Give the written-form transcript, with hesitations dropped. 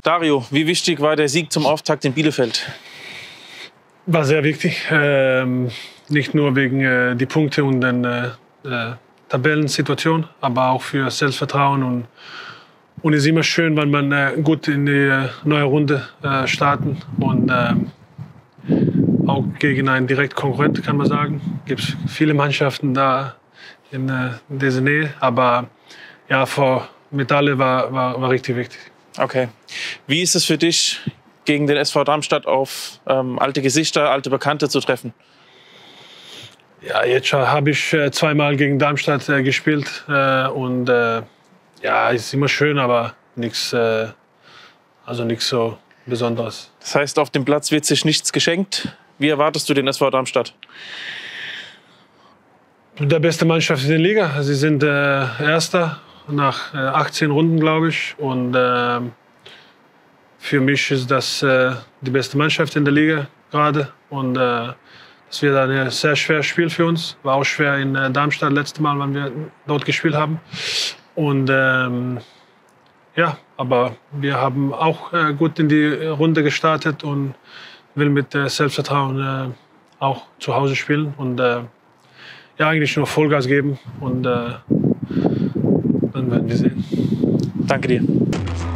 Dario, wie wichtig war der Sieg zum Auftakt in Bielefeld? War sehr wichtig. Nicht nur wegen die Punkte und der Tabellensituation, aber auch für Selbstvertrauen. Und es ist immer schön, wenn man gut in die neue Runde starten und auch gegen einen Direktkonkurrent, kann man sagen. Es gibt viele Mannschaften da in dieser Nähe, aber ja, vor Medaille war richtig wichtig. Okay. Wie ist es für dich, gegen den SV Darmstadt auf alte Gesichter, alte Bekannte zu treffen? Ja, jetzt habe ich zweimal gegen Darmstadt gespielt und ja, ist immer schön, aber nichts so Besonderes. Das heißt, auf dem Platz wird sich nichts geschenkt. Wie erwartest du den SV Darmstadt? Der beste Mannschaft in der Liga. Sie sind Erster nach 18 Runden, glaube ich. Und für mich ist das die beste Mannschaft in der Liga gerade. Und das wird ein sehr schweres Spiel für uns. War auch schwer in Darmstadt letztes Mal, wenn wir dort gespielt haben. Und ja, aber wir haben auch gut in die Runde gestartet und will mit Selbstvertrauen auch zu Hause spielen und ja, eigentlich nur Vollgas geben und dann werden wir sehen. Danke dir.